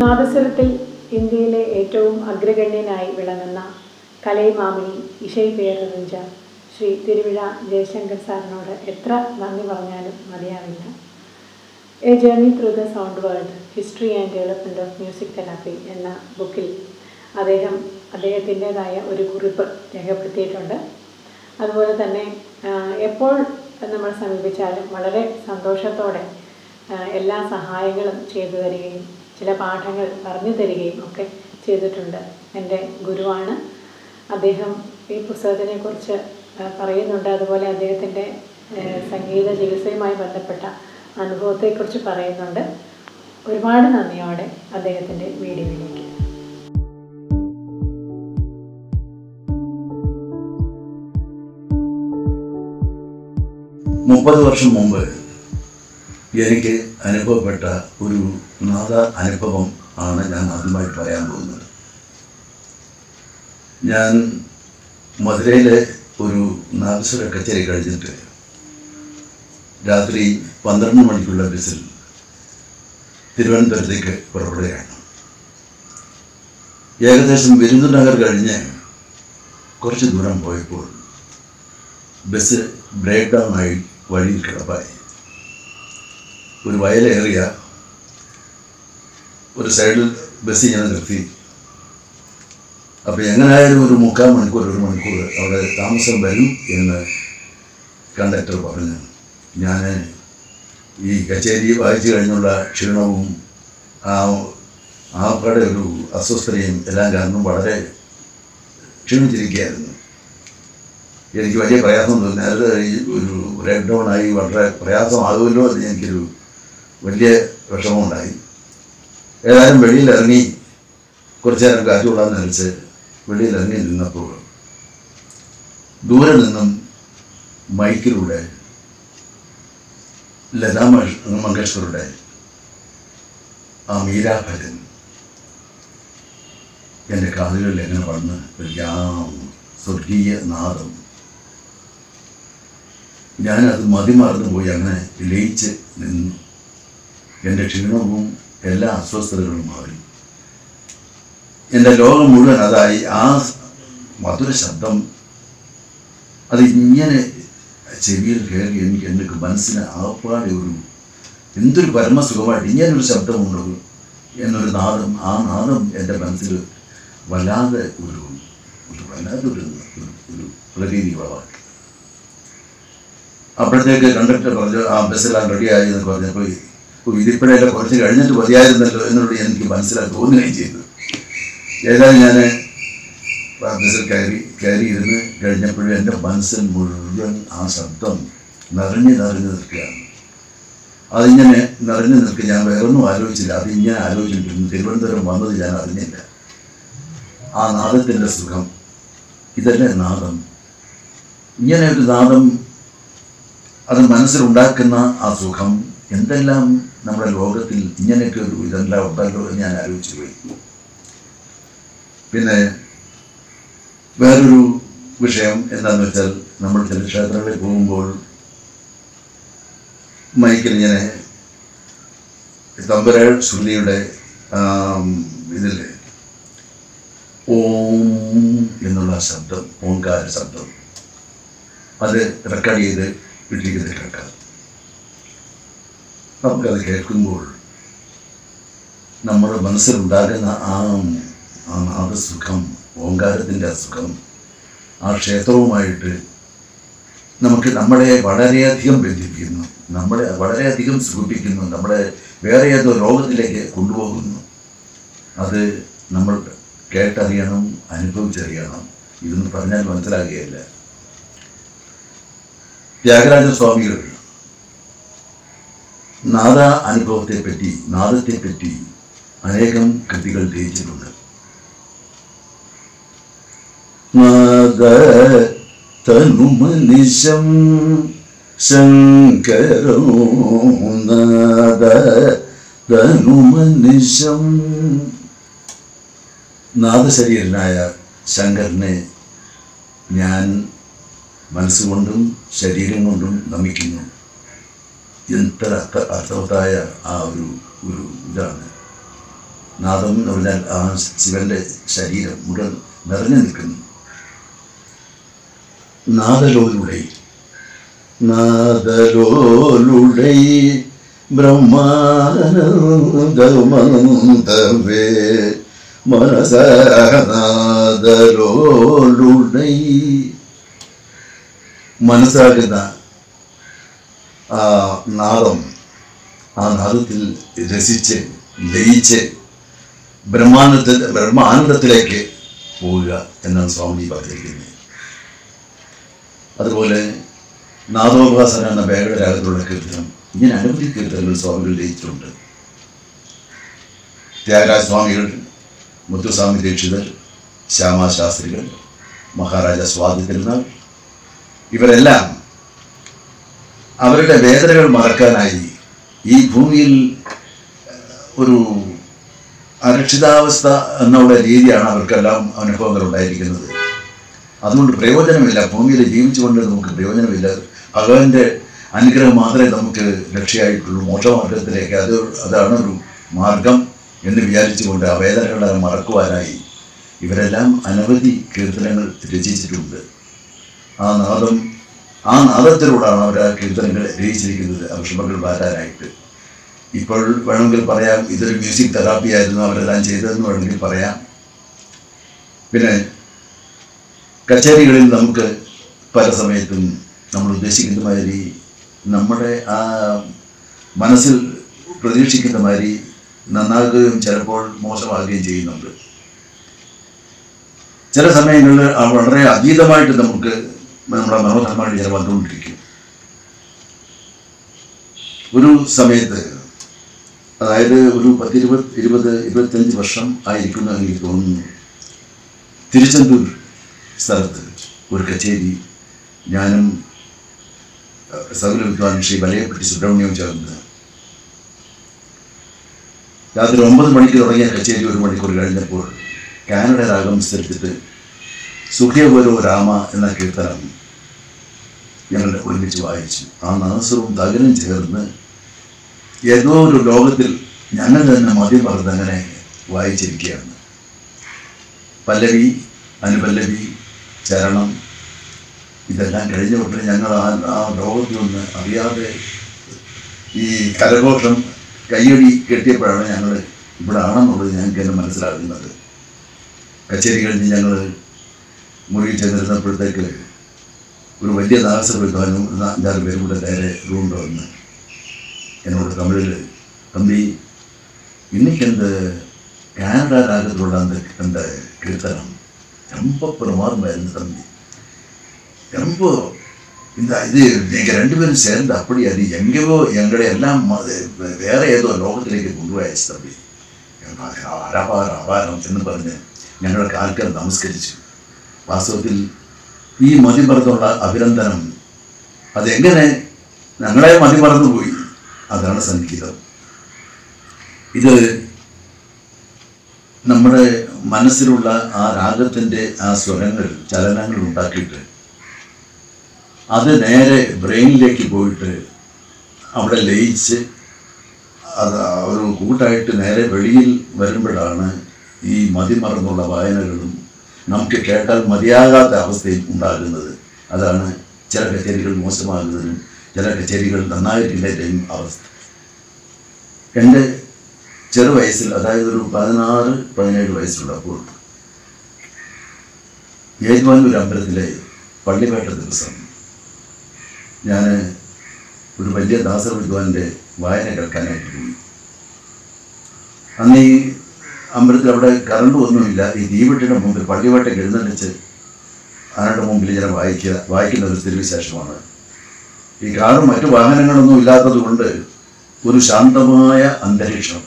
നാദസ്വരത്തിൽ ഇന്ത്യയിലെ ഏറ്റവും അഗ്രഗണ്യനായി വിളങ്ങുന്ന കലൈമാമണി ഇശൈ പേരറിഞ്ച ശ്രീ തിരുവിഴ ജയശങ്കർ സാറിനോട് എത്ര നന്ദി പറഞ്ഞാലും മതിയാവില്ല. A journey through the sound world history and development of music therapy എന്ന ബുക്കിൽ അദ്ദേഹത്തിൻ്റേതായ ഒരു കുറിപ്പ് രേഖപ്പെടുത്തിയിട്ടുണ്ട്. അതുപോലെ തന്നെ എപ്പോൾ നമ്മൾ സമീപിച്ചാലും വളരെ സന്തോഷത്തോടെ എല്ലാ സഹായങ്ങളും ചെയ്തു തരികയും ചില പാഠങ്ങൾ പറഞ്ഞു തരികയും ഒക്കെ ചെയ്തിട്ടുണ്ട്. എൻ്റെ ഗുരുവാണ് അദ്ദേഹം. ഈ പുസ്തകത്തിനെക്കുറിച്ച് പറയുന്നുണ്ട്. അതുപോലെ അദ്ദേഹത്തിൻ്റെ സംഗീത ചികിത്സയുമായി ബന്ധപ്പെട്ട അനുഭവത്തെക്കുറിച്ച് പറയുന്നുണ്ട്. ഒരുപാട് നന്ദിയോടെ അദ്ദേഹത്തിൻ്റെ വീഡിയോയിലേക്ക്. 30 വർഷം മുമ്പ് എനിക്ക് അനുഭവപ്പെട്ട ഒരു നാദ അനുഭവം ആണ് ഞാൻ ആദ്യമായി പറയാൻ പോകുന്നത്. ഞാൻ മധുരയിലെ ഒരു നാദസ്വര കച്ചേരി കഴിഞ്ഞിട്ട് രാത്രി 12 മണിക്കുള്ള ബസ്സിൽ തിരുവനന്തപുരത്തേക്ക് പുറപ്പെടുകയാണ്. ഏകദേശം വിരുന്നുനഗർ കഴിഞ്ഞ് കുറച്ച് ദൂരം പോയപ്പോൾ ബസ് ബ്രേക്ക് ഡൗൺ ആയി വഴിയിൽ കിടപ്പായി. ഒരു വയലേറിയ ഒരു സൈഡിൽ ബസ് ഇങ്ങനെ നിർത്തി. അപ്പോൾ എങ്ങനെയായാലും ഒരു 3/4 മണിക്കൂർ 1 മണിക്കൂർ അവിടെ താമസം വരും എന്ന് കണ്ടക്ടർ പറഞ്ഞു. ഞാൻ ഈ കച്ചേരി വായിച്ചു കഴിഞ്ഞുള്ള ക്ഷീണവും ആകപ്പാടെ ഒരു അസ്വസ്ഥതയും എല്ലാം കാരണം വളരെ ക്ഷീണിച്ചിരിക്കുകയായിരുന്നു. എനിക്ക് വലിയ പ്രയാസം തോന്നി. അത് ഒരു ബ്രേക്ക് ഡൗൺ ആയി വളരെ പ്രയാസമാകുമല്ലോ എന്ന് എനിക്കൊരു വലിയ വിഷമമുണ്ടായി. ഏതായാലും വെളിയിലിറങ്ങി കുറച്ചു നേരം കാറ്റ് കൊള്ളാമെന്ന് നനച്ച് വെളിയിലിറങ്ങി നിന്നപ്പോൾ ദൂരെ നിന്നും മൈക്കിലൂടെ ലതാ മങ്കേഷ്കറുടെ ആ മീരാഭജൻ എൻ്റെ കാതുകളിൽ എങ്ങനെ വന്ന് സ്വർഗീയ നാദം. ഞാനത് മതിമറന്നു പോയി അങ്ങനെ ലയിച്ച് നിന്നു. എൻ്റെ ക്ഷീണവും എല്ലാ അസ്വസ്ഥതകളും മാറി. എൻ്റെ ലോകം മുഴുവൻ അതായി. ആ മധുര ശബ്ദം അത് ഇങ്ങനെ ചെവിയിൽ കയറി എനിക്ക് മനസ്സിന് ആപ്പാടെ എന്തൊരു പരമസുഖമായിട്ട് ഇങ്ങനൊരു ശബ്ദമുണ്ടോ എന്നൊരു നാദം. ആ നാദം എൻ്റെ മനസ്സിൽ വല്ലാതെ ഒരു പ്രതീതി വളവാക്കി. അപ്പോഴത്തേക്ക് കണ്ടക്ടർ പറഞ്ഞു, ആ ബസ്സെല്ലാം റെഡിയായി എന്ന് പറഞ്ഞപ്പോൾ ഇതിപ്പോഴെല്ലാം കുറച്ച് കഴിഞ്ഞിട്ട് മതിയായിരുന്നല്ലോ എന്നുള്ളത് എനിക്ക് മനസ്സിലാക്കി തോന്നുകയും ചെയ്തു. ഏതായാലും ഞാൻ ബസ്സിൽ കയറിയിരുന്ന് കഴിഞ്ഞപ്പോഴും എൻ്റെ മനസ്സിൽ മുഴുവൻ ആ ശബ്ദം നിറഞ്ഞു നിൽക്കുകയാണ്. അതിങ്ങനെ നിറഞ്ഞു നിൽക്കുക. ഞാൻ വേറൊന്നും ആലോചിച്ചില്ല. അതിങ്ങനെ ആലോചിച്ചിട്ടിരുന്നു. തിരുവനന്തപുരം വന്നത് ഞാൻ അറിഞ്ഞില്ല. ആ നാദത്തിൻ്റെ സുഖം, ഇതല്ലേ നാദം. ഇങ്ങനെ ഒരു നാദം, അത് മനസ്സിലുണ്ടാക്കുന്ന ആ സുഖം, എന്തെല്ലാം നമ്മുടെ ലോകത്തിൽ ഇങ്ങനെയൊക്കെ ഒരു ഇതെല്ലാം ഉണ്ടല്ലോ എന്ന് ഞാൻ ആലോചിച്ചു പോയി. പിന്നെ വേറൊരു വിഷയം എന്താണെന്ന് വെച്ചാൽ, നമ്മൾ ചില ക്ഷേത്രങ്ങളിൽ പോകുമ്പോൾ മൈക്കിൽ ഇങ്ങനെ തമ്പുരാ ശ്രുതിയുടെ ഇതിൽ ഓം എന്നുള്ള ശബ്ദം, ഓംകാര ശബ്ദം, അത് റെക്കോർഡ് ചെയ്ത് വീട്ടിലേക്ക് കേൾക്കാം. നമുക്കത് കേൾക്കുമ്പോൾ നമ്മുടെ മനസ്സിലുണ്ടാകുന്ന ആ നാദസുഖം, ഓങ്കാരത്തിൻ്റെ സുഖം, ആ ക്ഷേത്രവുമായിട്ട് നമ്മളെ വളരെയധികം ബന്ധിപ്പിക്കുന്നു, നമ്മളെ വളരെയധികം സുഖിപ്പിക്കുന്നു, നമ്മളെ വേറെ ഏതോ ലോകത്തിലേക്ക് കൊണ്ടുപോകുന്നു. അത് നമ്മൾ കേട്ടറിയണം, അനുഭവിച്ചറിയണം. ഇതൊന്നും പറഞ്ഞാൽ മനസ്സിലാകുകയില്ല. ത്യാഗരാജസ്വാമികൾ നാദ അനുഭവത്തെപ്പറ്റി, നാദത്തെപ്പറ്റി അനേകം കൃതികൾ രചിച്ചിട്ടുണ്ട്. നാദ തനുമനിശം ശങ്കരോ നാദ തനുമനിശം. നാദശരീരനായ ശങ്കരനെ ഞാൻ മനസ്സുകൊണ്ടും ശരീരം കൊണ്ടും നമിക്കുന്നു. എത്ര അർത്ഥവത്തായ ആ ഒരു ഇതാണ്. നാദം എന്ന് പറഞ്ഞാൽ ആ ശിവന്റെ ശരീരം മുഴുവൻ നിറഞ്ഞു നിൽക്കുന്നു. നാദലോലുടൈ നാദലോലുടൈ ബ്രഹ്മാനന്ദമന്തവേ മനസാനാദലോലുടൈ. മനസ്സാകുന്ന ആ നാദം, ആ നാദത്തിൽ രസിച്ച് ലയിച്ച് ബ്രഹ്മാനന്ദത്തിലേക്ക് പോവുക എന്നാണ് സ്വാമി പറഞ്ഞിരിക്കുന്നത്. അതുപോലെ നാദോപാസന എന്ന വേഗരാഗത്തിലുള്ള കീർത്തനം, ഇങ്ങനെ അനവധി കീർത്തനങ്ങൾ സ്വാമികൾ രചിച്ചിട്ടുണ്ട്. ത്യാഗരാജ സ്വാമികൾ, മുത്തുസ്വാമി ദീക്ഷിതർ, ശ്യാമാശാസ്ത്രികൾ, മഹാരാജ സ്വാതി തിരുനാൾ, ഇവരെല്ലാം അവരുടെ വേദനകൾ മറക്കാനായി ഈ ഭൂമിയിൽ ഒരു അരക്ഷിതാവസ്ഥ എന്നുള്ള രീതിയാണ് അവർക്കെല്ലാം അനുഭവങ്ങൾ ഉണ്ടായിരിക്കുന്നത്. അതുകൊണ്ട് പ്രയോജനമില്ല, ഭൂമിയിൽ ജീവിച്ചുകൊണ്ട് നമുക്ക് പ്രയോജനമില്ല. ഭഗവാന്റെ അനുഗ്രഹം മാത്രമേ നമുക്ക് രക്ഷയായിട്ടുള്ളൂ, മോക്ഷമാർഗത്തിലേക്ക്. അതാണ് ഒരു മാർഗം എന്ന് വിചാരിച്ചുകൊണ്ട് ആ വേദനകളെ മറക്കുവാനായി ഇവരെല്ലാം അനവധി കീർത്തനങ്ങൾ രചിച്ചിട്ടുണ്ട്. ആ നാദത്തിലൂടെയാണ് അവർ ആ കീർത്തനങ്ങൾ രചിച്ചിരിക്കുന്നത്, വിഷമങ്ങൾ മാറ്റാനായിട്ട്. ഇപ്പോൾ വേണമെങ്കിൽ പറയാം ഇതൊരു മ്യൂസിക് തെറാപ്പി ആയിരുന്നു അവരെല്ലാം ചെയ്തതെന്ന് വേണമെങ്കിൽ പറയാം. പിന്നെ കച്ചേരികളിൽ നമുക്ക് പല സമയത്തും നമ്മൾ ഉദ്ദേശിക്കുന്ന മാതിരി, നമ്മുടെ ആ മനസ്സിൽ പ്രതീക്ഷിക്കുന്ന മാതിരി നന്നാകുകയും ചിലപ്പോൾ മോശമാകുകയും ചെയ്യുന്നുണ്ട്. ചില സമയങ്ങളിൽ വളരെ അതീതമായിട്ട് നമുക്ക് നമ്മുടെ മനോധർമ്മങ്ങൾ ചില വന്നുകൊണ്ടിരിക്കും. ഒരു സമയത്ത്, അതായത് ഒരു 10-20-25 വർഷം ആയിരിക്കുന്നു എനിക്ക് തോന്നുന്നു, തിരുച്ചെന്തൂർ സ്ഥലത്ത് ഒരു കച്ചേരി ഞാനും സകല വിദ്വാൻ ശ്രീ വലയപ്പെട്ടി സുബ്രഹ്മണ്യവും ചേർന്ന് രാത്രി 9 മണിക്ക് തുടങ്ങിയ കച്ചേരി 1 മണിക്കൂർ കഴിഞ്ഞപ്പോൾ കാനഡ രാഗം സ്ഥിരത്തിട്ട് സുഖ്യവരോ രാമ എന്ന കീർത്തനം ഞങ്ങൾ ഒരുമിച്ച് വായിച്ചു. ആ നാസറും തകനും ചേർന്ന് ഏതോ ഒരു ലോകത്തിൽ ഞങ്ങൾ തന്നെ മദ്യം പറഞ്ഞങ്ങനെ വായിച്ചിരിക്കുകയാണ്. പല്ലവി, അനുപല്ലവി, ചരണം ഇതെല്ലാം കഴിഞ്ഞ ഉടനെ ഞങ്ങൾ ആ ലോകത്തിൽ നിന്ന് അറിയാതെ ഈ കരഘോഷം കയ്യടി കെട്ടിയപ്പോഴാണ് ഞങ്ങൾ ഇവിടെ ആണെന്നുള്ളത് ഞങ്ങൾക്ക് തന്നെ മനസ്സിലാകുന്നത്. കച്ചേരി കഴിഞ്ഞ് ഞങ്ങൾ മുറിയിൽ ചെന്നിരുന്നപ്പോഴത്തേക്ക് ഒരു വലിയ നാഗസ്വര വിദ്വാനും 5-6 പേരും കൂടെ നേരെ റൂമിൽ വന്ന് എന്നോട് തമിഴിൽ, തമ്പി இன்னைக்கு കാനഡ രാഗത്തിലുള്ള அந்த கீர்த்தனம் ரொம்ப பிரமாதமாக இருந்தது தம்பி. ரொம்ப இது நீங்கள் 2 பேரும் சேர்ந்து அப்படி அது எங்கேயோ எங்களை எல்லாம் வேற ഏതോ ലോകത്തിലേക്ക് കൊണ്ടുപോയച്ചു തമ്പി. അപാരം എന്ന് പറഞ്ഞ് ഞങ്ങളുടെ ആൾക്കാർ നമസ്കരിച്ചു. വാസ്തവത്തിൽ ഈ മതിമറന്നുള്ള അഭിനന്ദനം അതെങ്ങനെ ഞങ്ങളെ മതിമറന്നുപോയി, അതാണ് സംഗീതം. ഇത് നമ്മുടെ മനസ്സിലുള്ള ആ രാഗത്തിൻ്റെ ആ സ്വരങ്ങൾ, ചലനങ്ങൾ ഉണ്ടാക്കിയിട്ട് അത് നേരെ ബ്രെയിനിലേക്ക് പോയിട്ട് അവിടെ ലയിച്ച് അത് ഒരു കൂട്ടായിട്ട് നേരെ വെളിയിൽ വരുമ്പോഴാണ് ഈ മതിമറന്നുള്ള വായനകളും നമുക്ക് കേട്ടാൽ മതിയാകാത്ത അവസ്ഥയും ഉണ്ടാകുന്നത്. അതാണ് ചില കച്ചേരികൾ മോശമാകുന്നതിനും ചില കച്ചേരികൾ നന്നായിട്ടില്ലാത്തതും അവസ്ഥ. എൻ്റെ ചെറുവയസ്സിൽ, അതായത് ഒരു 16-17 വയസ്സുള്ളപ്പോൾ ഏറ്റുമാനൂർ അമ്പലത്തിലെ പള്ളിവേട്ട ദിവസം ഞാൻ ഒരു വലിയ ദാസർ വിദ്വാൻ്റെ വായന കേൾക്കാനായിട്ട് പോയി. അന്ന് ഈ അമ്പലത്തിൽ അവിടെ കറണ്ട് ഒന്നുമില്ല. ഈ ദീപട്ടിൻ്റെ മുമ്പിൽ പള്ളിവേട്ടയ്ക്ക് എഴുന്നള്ളിച്ച് ആരുടെ മുമ്പിൽ ഞാൻ വായിക്കുന്ന ഒരു സ്ഥിതിവിശേഷമാണ്. ഈ കാറും മറ്റു വാഹനങ്ങളൊന്നും ഇല്ലാത്തത് കൊണ്ട് ഒരു ശാന്തമായ അന്തരീക്ഷം.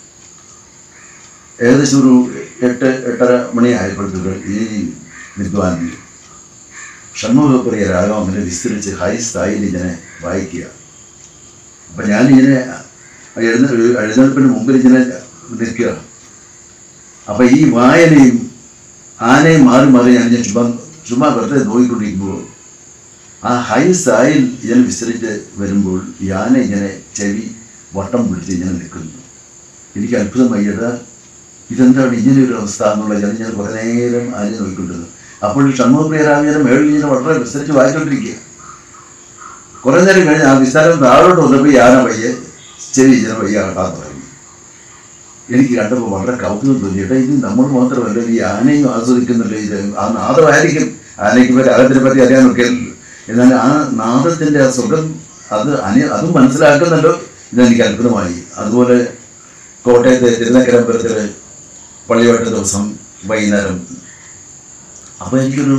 ഏകദേശം ഒരു 8-8:30 മണി ആയപ്പോഴത്തേക്ക് ഈ വിദ്വാൻ ഷൺമുഖപ്രിയ രാഗം അങ്ങനെ വിസ്തരിച്ച് ഹൈ സ്ഥായിൽ ഇങ്ങനെ വായിക്കുക. അപ്പം ഞാനിങ്ങനെ എഴുന്നേൽപ്പിന് മുമ്പിൽ ഇങ്ങനെ നിൽക്കുക. അപ്പം ഈ വായനയും ആനയും മാറി മാറി ഞാൻ ചുമ്മാ വെറുതെ നോക്കിക്കൊണ്ടിരിക്കുമ്പോൾ ആ ഹൈ സ്ഥായിൽ ഇങ്ങനെ വിസ്തരിച്ച് വരുമ്പോൾ ഈ ആന ഇങ്ങനെ ചെവി വട്ടം പിടിച്ച് ഇങ്ങനെ നിൽക്കുന്നു. എനിക്ക് അത്ഭുതമായി. ഇതെന്താണ് ഇങ്ങനെ ഒരു അവസ്ഥ എന്നുള്ള ഞാൻ കുറേ നേരം അതിനെ നോക്കിക്കൊണ്ടിരുന്നു. അപ്പോൾ ഷൺമുഖപ്രിയരാമനെ മേളിൽ ഇങ്ങനെ വളരെ വിസ്തരിച്ച് വായിക്കൊണ്ടിരിക്കുക. കുറേ നേരം കഴിഞ്ഞ് ആ വിസ്താരം താഴോട്ട് വന്നപ്പോൾ ഈ ആന പയ്യെ ചെവി ഇങ്ങനെ പയ്യെ ആട്ടാൻ തുടങ്ങി. എനിക്ക് കണ്ടപ്പോൾ വളരെ കൗതുകം തോന്നി. ഏട്ടാ, ഇത് നമ്മൾ മാത്രമല്ല, ഈ ആനയും ആസ്വദിക്കുന്നുണ്ട്. ഇത് ആ നാദമായിരിക്കും. ആനയ്ക്ക് പറ്റി അകത്തിനെ പറ്റി അറിയാനൊക്കെ, എന്നാൽ ആ നാദത്തിൻ്റെ ആ സുഖം അതും മനസ്സിലാക്കുന്നുണ്ടോ, ഇതെനിക്ക് അത്ഭുതമായി. അതുപോലെ കോട്ടയത്തെ തിരുനക്കരമ്പലത്തിൽ പള്ളിവട്ട ദിവസം വൈകുന്നേരം, അപ്പോൾ എനിക്കൊരു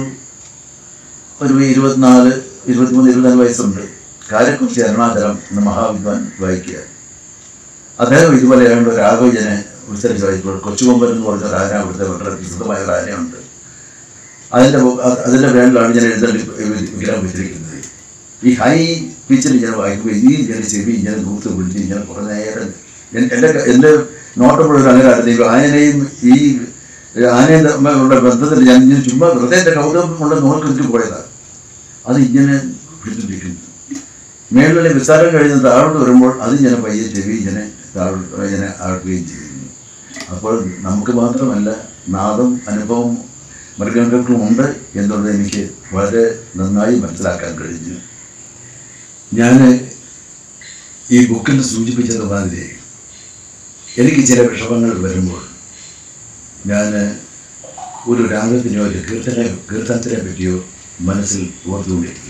23-24 വയസ്സുണ്ട്. കാര്യക്കുറിച്ച് അരുണാചലം എന്ന മഹാവിദ്വാൻ വായിക്കുക. അദ്ദേഹം ഇതുപോലെ ഏതാണ്ട് ഒരു ആലോചനെ വിസ്തരിച്ച് വായിക്കുമ്പോൾ കൊച്ചുകൊമ്പൻ എന്ന് പറഞ്ഞ ഒരു ആന, അവിടുത്തെ വളരെ പ്രസിദ്ധമായ ഒരു ആനയുണ്ട്. അതിൻ്റെ പേരിലാണ് ഞാൻ എഴുതേണ്ടി വിഗ്രഹം വെച്ചിരിക്കുന്നത്. ഈ ഹൈ പിച്ചിൽ ഇങ്ങനെ വായിക്കുമ്പോൾ ഇങ്ങനെ ചെവി ഇങ്ങനെ നൂത്ത് പിടിച്ച് ഇങ്ങനെ കുറേ നേരം എൻ്റെ നോട്ടമുള്ളൊരു അങ്ങനെയായിരുന്നു. ആനയും ഈ ആനയും തമ്മിലുള്ള ബന്ധത്തിൽ ഞാൻ ചുമ്മാ വെറുതെ എൻ്റെ കൗതുകം കൊണ്ട് നോക്കിട്ട് പോയതാണ്. അത് ഇങ്ങനെ പിടിച്ചിരിക്കുന്നു. മേളിലെ വിസ്താരം കഴിഞ്ഞ് താഴോട്ട് വരുമ്പോൾ അതിങ്ങനെ പയ്യെ ചെവി ഇങ്ങനെ ഇങ്ങനെ ആക്കുകയും ചെയ്യുന്നു. അപ്പോൾ നമുക്ക് മാത്രമല്ല, നാദം അനുഭവം മൃഗങ്ങൾക്കും ഉണ്ട് എന്നുള്ളത് എനിക്ക് വളരെ നന്നായി മനസ്സിലാക്കാൻ കഴിഞ്ഞു. ഞാൻ ഈ ബുക്കിൽ സൂചിപ്പിച്ചത് മാതിരി എനിക്ക് ചില വിഷമങ്ങൾ വരുമ്പോൾ ഞാൻ ഒരു രാഗത്തിനോ ഒരു കീർത്തനത്തിനെ പറ്റിയോ മനസ്സിൽ ഓർത്തുകൊണ്ടിരിക്കും.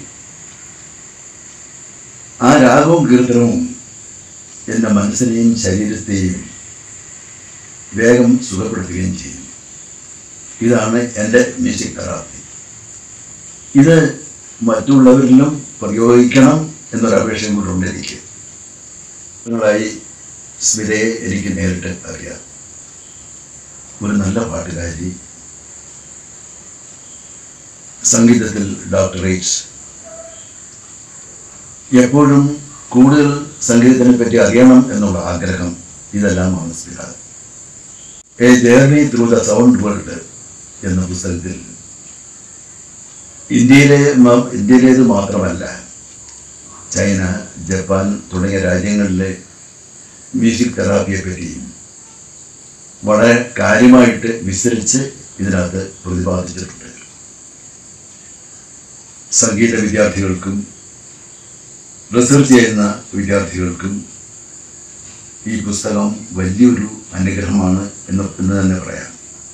ആ രാഗവും കീർത്തനവും എൻ്റെ മനസ്സിനെയും ശരീരത്തെയും വേഗം സുഖപ്പെടുത്തുകയും ചെയ്യും. ഇതാണ് എൻ്റെ മ്യൂസിക് തെറാപ്പി. ഇത് മറ്റുള്ളവരിലും പ്രയോഗിക്കണം എന്നൊരപേക്ഷയും കൊണ്ടുണ്ട് എനിക്ക്. നിങ്ങളായി സ്മിതയെ എനിക്ക് നേരിട്ട് അറിയാം. ഒരു നല്ല പാട്ടുകാരി, സംഗീതത്തിൽ ഡോക്ടറേറ്റ്സ്, എപ്പോഴും കൂടുതൽ സംഗീതത്തിനെ പറ്റി അറിയണം എന്നുള്ള ആഗ്രഹം, ഇതെല്ലാമാണ് Smita. A journey through the sound world എന്ന പുസ്തകത്തിൽ ഇന്ത്യയിലേത് മാത്രമല്ല, ചൈന, ജപ്പാൻ തുടങ്ങിയ രാജ്യങ്ങളിലെ മ്യൂസിക് തെറാപ്പിയെ പറ്റിയും വളരെ കാര്യമായിട്ട് വിസ്തരിച്ച് ഇതിനകത്ത് പ്രതിപാദിച്ചിട്ടുണ്ട്. സംഗീത വിദ്യാർത്ഥികൾക്കും റിസർച്ച് ചെയ്യുന്ന വിദ്യാർത്ഥികൾക്കും ഈ പുസ്തകം വലിയൊരു അനുഗ്രഹമാണ് എന്ന് തന്നെ പറയാം.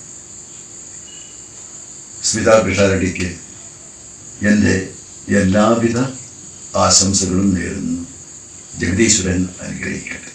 സ്മിത പിഷാരടിക്ക് എൻ്റെ എല്ലാവിധ ആശംസകളും നേരുന്നു. ജഗദീശ്വരൻ അനുഗ്രഹിക്കട്ടെ.